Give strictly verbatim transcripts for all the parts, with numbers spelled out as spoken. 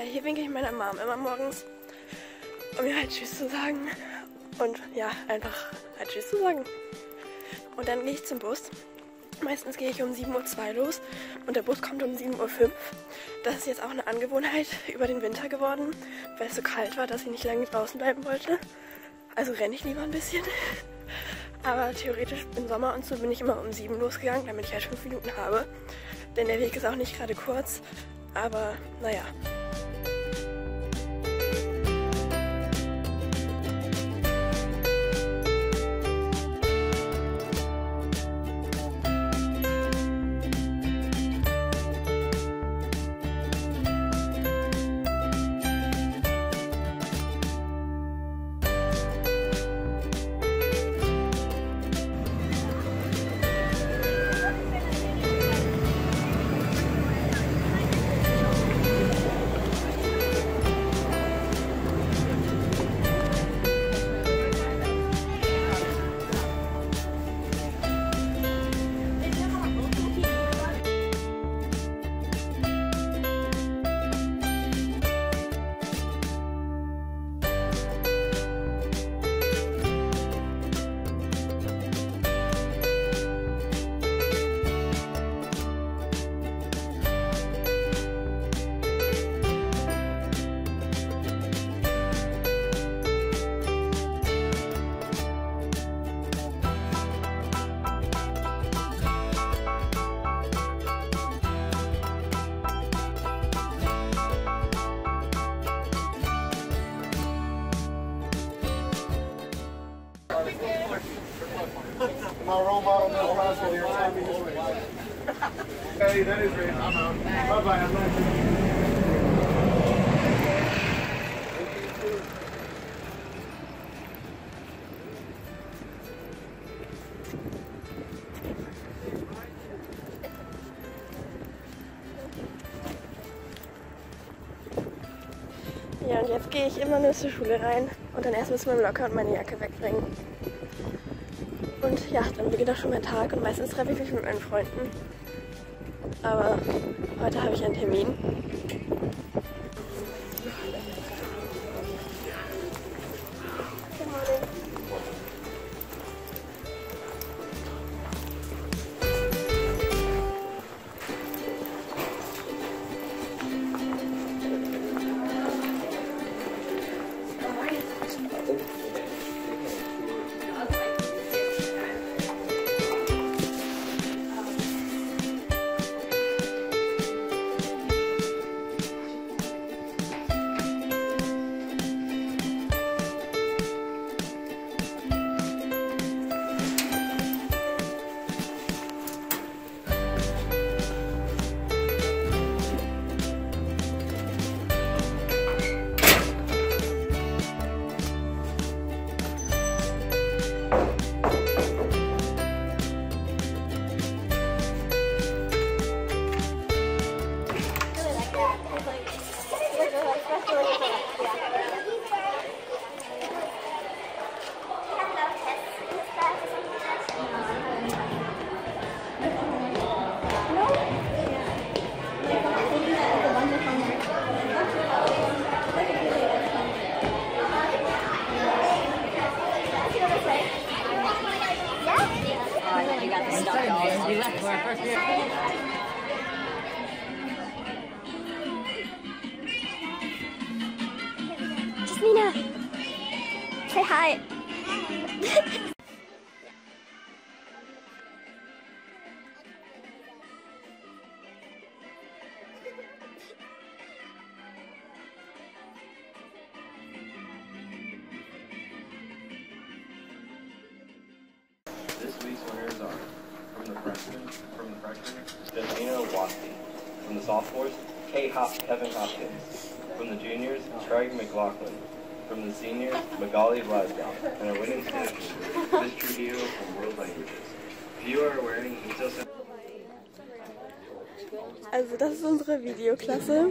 hier winke ich meiner Mom immer morgens, um mir halt Tschüss zu sagen. Und ja, einfach halt Tschüss zu sagen. Und dann gehe ich zum Bus. Meistens gehe ich um sieben Uhr zwei los und der Bus kommt um sieben Uhr fünf. Das ist jetzt auch eine Angewohnheit über den Winter geworden, weil es so kalt war, dass ich nicht lange draußen bleiben wollte. Also renne ich lieber ein bisschen. Aber theoretisch im Sommer und so bin ich immer um sieben losgegangen, damit ich halt fünf Minuten habe. Denn der Weg ist auch nicht gerade kurz, aber naja. My role model, Mel Roswell, here. Hey, that is great. I'm out. Bye bye. I'm not. Ja, und jetzt gehe ich immer nur zur Schule rein und dann erst müssen wir Locker und meine Jacke wegbringen. Und ja, dann beginnt auch schon mein Tag und meistens treffe ich mich mit meinen Freunden. Aber heute habe ich einen Termin. Jasmina, say hi. This week's winners are from the freshmen, from the freshmen, Jasmina Watsky. From the sophomores, Kay Hop Kevin Hopkins. From the juniors, Craig McLaughlin. From the seniors, Magali Glasgow. And our winning student, Miss Trujillo from World Languages. If you are wearing Ethos. Also das ist unsere Videoklasse.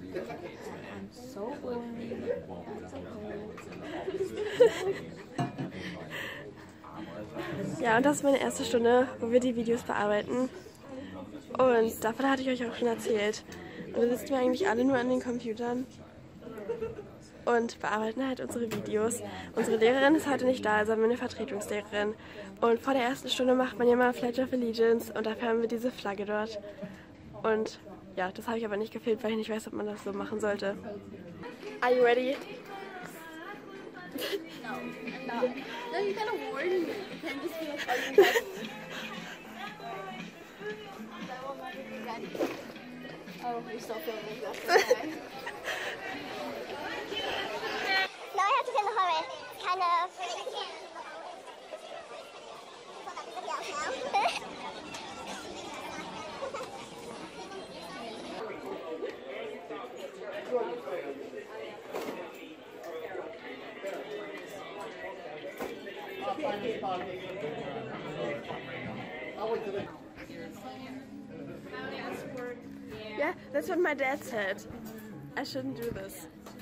Ja, und das ist meine erste Stunde, wo wir die Videos bearbeiten. Und davon hatte ich euch auch schon erzählt. Und da sitzen wir eigentlich alle nur an den Computern und bearbeiten halt unsere Videos. Unsere Lehrerin ist heute nicht da, also haben wir eine Vertretungslehrerin. Und vor der ersten Stunde macht man ja mal Pledge of Allegiance und dafür haben wir diese Flagge dort. Und ja, das habe ich aber nicht gefilmt, weil ich nicht weiß, ob man das so machen sollte. Are you ready? No, I'm not. No, you gotta warn me. You can't just be like, oh, you ready? I will never be ready. Oh, you're still filming. That's okay. No, I have to get in a hurry. Kind of. Yeah, that's what my dad said. I shouldn't do this.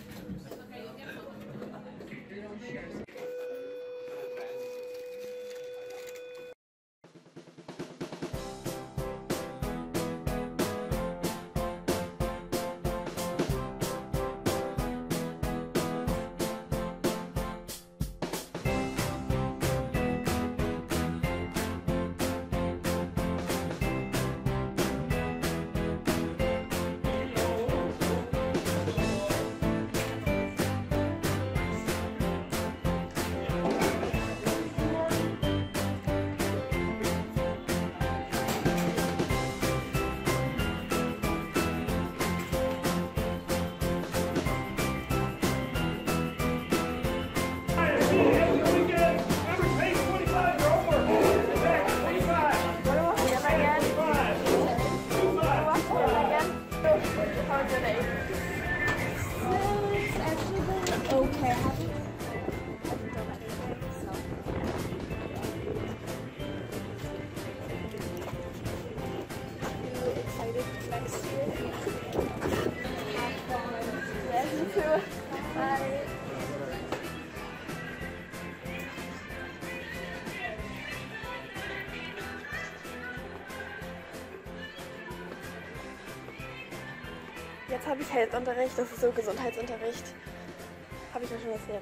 Jetzt habe ich Health-Unterricht, das ist so Gesundheitsunterricht. Habe ich ja schon erzählt.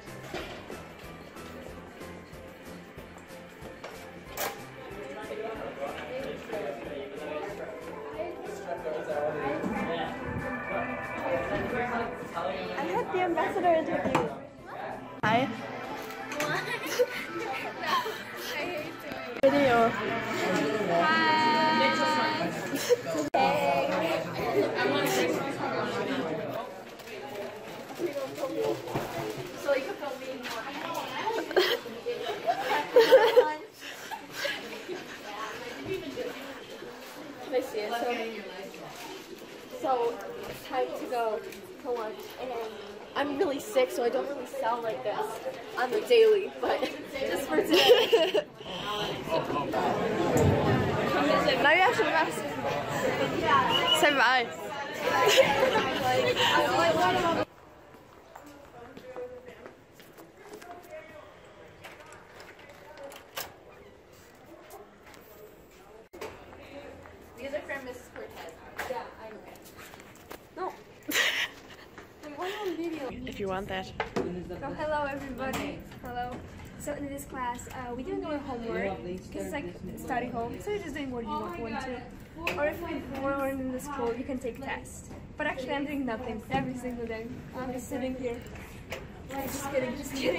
I had the ambassador interview. Hi. What? No, I hate doing it. Video. Hi. So you can film me. Can I see it? So, so it's time to go to lunch, and I'm really sick, so I don't really sound like this on the daily, but just for today. Now you have to rest. Say bye. These are from Missus Cortez. Yeah, I know. No. If you want that. So hello everybody. Hello. So in this class, uh, we didn't do our homework. It's like study home, so you're just doing what you want, want to. Or if you're born in the school, you can take tests. But actually, I'm doing nothing every single day. I'm just sitting here. Just kidding, just kidding.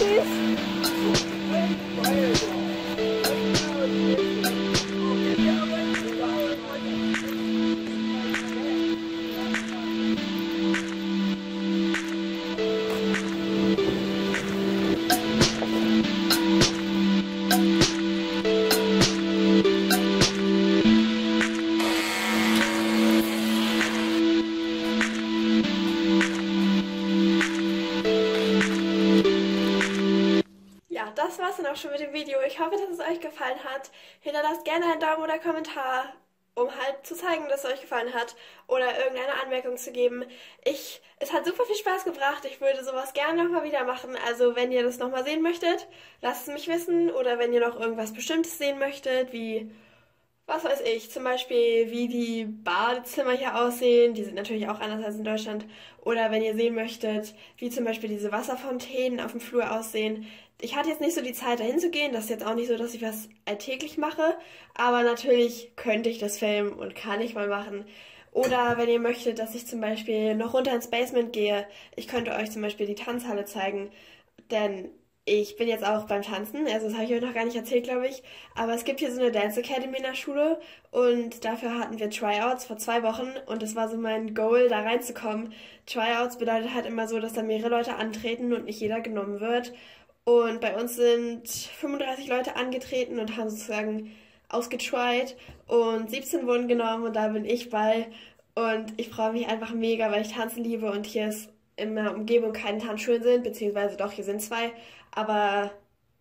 Das war's dann auch schon mit dem Video. Ich hoffe, dass es euch gefallen hat. Hinterlasst gerne einen Daumen oder Kommentar, um halt zu zeigen, dass es euch gefallen hat oder irgendeine Anmerkung zu geben. Ich, es hat super viel Spaß gebracht. Ich würde sowas gerne nochmal wieder machen. Also wenn ihr das nochmal sehen möchtet, lasst es mich wissen. Oder wenn ihr noch irgendwas Bestimmtes sehen möchtet, wie, was weiß ich, zum Beispiel wie die Badezimmer hier aussehen. Die sind natürlich auch anders als in Deutschland. Oder wenn ihr sehen möchtet, wie zum Beispiel diese Wasserfontänen auf dem Flur aussehen. Ich hatte jetzt nicht so die Zeit, dahin zu gehen. Das ist jetzt auch nicht so, dass ich was alltäglich mache. Aber natürlich könnte ich das filmen und kann ich mal machen. Oder wenn ihr möchtet, dass ich zum Beispiel noch runter ins Basement gehe. Ich könnte euch zum Beispiel die Tanzhalle zeigen. Denn ich bin jetzt auch beim Tanzen. Also das habe ich euch noch gar nicht erzählt, glaube ich. Aber es gibt hier so eine Dance Academy in der Schule. Und dafür hatten wir Tryouts vor zwei Wochen. Und das war so mein Goal, da reinzukommen. Tryouts bedeutet halt immer so, dass da mehrere Leute antreten und nicht jeder genommen wird. Und bei uns sind fünfunddreißig Leute angetreten und haben sozusagen ausgetried und siebzehn wurden genommen und da bin ich bei. Und ich freue mich einfach mega, weil ich tanzen liebe und hier ist in meiner Umgebung keine Tanzschulen sind, beziehungsweise doch, hier sind zwei, aber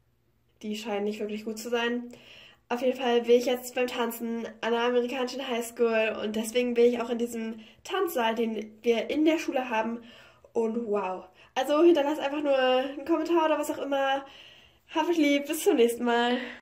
die scheinen nicht wirklich gut zu sein. Auf jeden Fall bin ich jetzt beim Tanzen an der amerikanischen Highschool und deswegen bin ich auch in diesem Tanzsaal, den wir in der Schule haben. Und wow. Also hinterlasst einfach nur einen Kommentar oder was auch immer. Hab euch lieb, bis zum nächsten Mal.